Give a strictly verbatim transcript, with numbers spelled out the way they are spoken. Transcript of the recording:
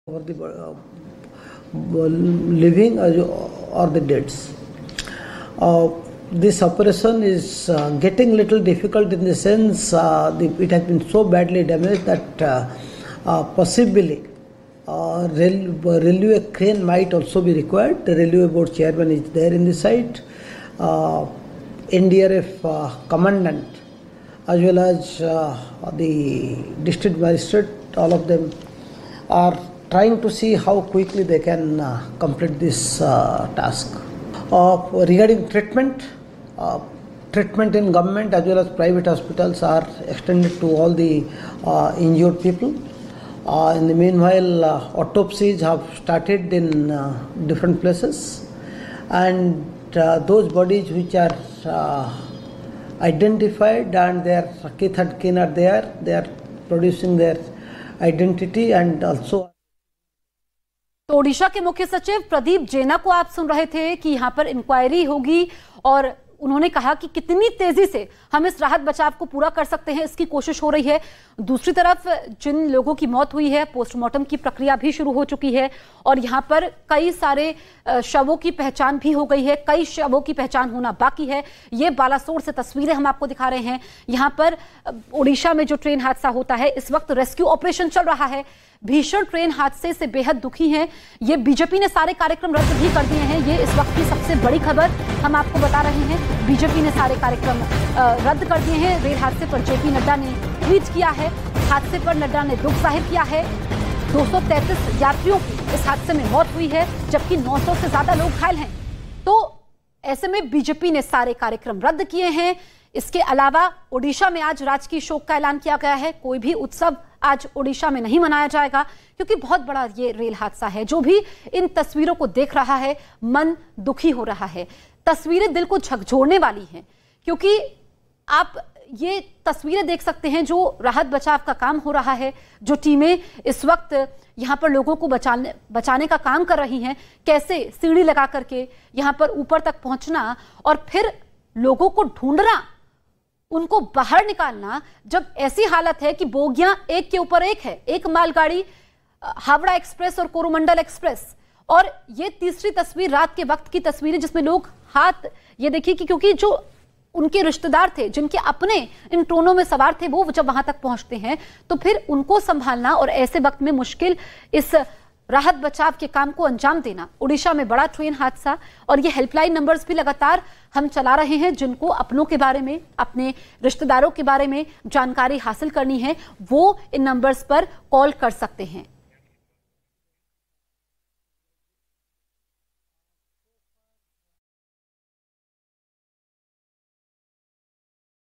over the uh, living or the deads. Uh, this operation is uh, getting little difficult in the sense uh, the, it has been so badly damaged that uh, uh, possibly uh, rail, railway crane might also be required. The railway board chairman is there in the site. Uh, N D R F uh, commandant as well as uh, the district magistrate, all of them are trying to see how quickly they can uh, complete this uh, task. Uh, regarding treatment, uh, treatment in government as well as private hospitals are extended to all the uh, injured people. Uh, in the meanwhile, uh, autopsies have started in uh, different places, and uh, those bodies which are uh, identified and their kith and kin are there, they are producing their identity and also. तो ओडिशा के मुख्य सचिव प्रदीप जेना को आप सुन रहे थे कि यहां पर इंक्वायरी होगी और उन्होंने कहा कि कितनी तेजी से हम इस राहत बचाव को पूरा कर सकते हैं, इसकी कोशिश हो रही है। दूसरी तरफ जिन लोगों की मौत हुई है, पोस्टमार्टम की प्रक्रिया भी शुरू हो चुकी है और यहां पर कई सारे शवों की पहचान भी हो गई है, कई शवों की पहचान होना बाकी है। ये बालासोर से तस्वीरें हम आपको दिखा रहे हैं। यहां पर ओडिशा में जो ट्रेन हादसा होता है, इस वक्त रेस्क्यू ऑपरेशन चल रहा है। भीषण ट्रेन हादसे से बेहद दुखी हैं। ये बीजेपी ने सारे कार्यक्रम रद्द भी कर दिए हैं। ये इस वक्त की सबसे बड़ी खबर हम आपको बता रहे हैं। बीजेपी ने सारे कार्यक्रम रद्द कर दिए हैं। रेल हादसे पर जेपी नड्डा ने ट्वीट किया है। हादसे पर नड्डा ने दुख जाहिर किया है। दो सौ तैंतीस यात्रियों की इस हादसे में मौत हुई है, जबकि नौ सौ से ज्यादा लोग घायल हैं। तो ऐसे में बीजेपी ने सारे कार्यक्रम रद्द किए हैं। इसके अलावा ओडिशा में आज राजकीय शोक का ऐलान किया गया है। कोई भी उत्सव आज ओडिशा में नहीं मनाया जाएगा, क्योंकि बहुत बड़ा ये रेल हादसा है। जो भी इन तस्वीरों को देख रहा है, मन दुखी हो रहा है। तस्वीरें दिल को झकझोरने वाली हैं, क्योंकि आप ये तस्वीरें देख सकते हैं जो राहत बचाव का काम हो रहा है, जो टीमें इस वक्त यहां पर लोगों को बचाने बचाने का काम कर रही हैं। कैसे सीढ़ी लगा करके यहां पर ऊपर तक पहुंचना और फिर लोगों को ढूंढना, उनको बाहर निकालना, जब ऐसी हालत है कि बोगियां एक के ऊपर एक है। एक मालगाड़ी हावड़ा एक्सप्रेस और कोरोमंडल एक्सप्रेस, और ये तीसरी तस्वीर रात के वक्त की तस्वीर है जिसमें लोग हाथ, ये देखिए कि क्योंकि जो उनके रिश्तेदार थे, जिनके अपने इन ट्रेनों में सवार थे, वो जब वहां तक पहुंचते हैं तो फिर उनको संभालना और ऐसे वक्त में मुश्किल इस राहत बचाव के काम को अंजाम देना। ओडिशा में बड़ा ट्रेन हादसा, और ये हेल्पलाइन नंबर्स भी लगातार हम चला रहे हैं। जिनको अपनों के बारे में, अपने रिश्तेदारों के बारे में जानकारी हासिल करनी है, वो इन नंबर्स पर कॉल कर सकते हैं।